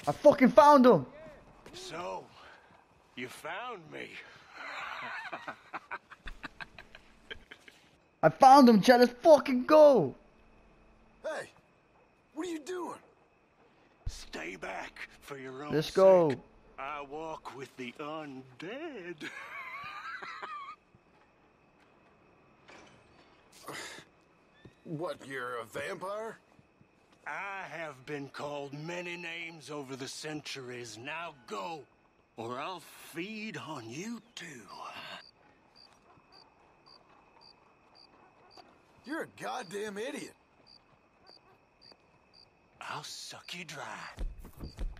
I fucking found him. So, you found me. I found him, Chad. Let's fucking go. Hey, what are you doing? Stay back for your own Let's go. sake. I walk with the undead. What, you're a vampire? I have been called many names over the centuries. Now go, or I'll feed on you too. You're a goddamn idiot. I'll suck you dry.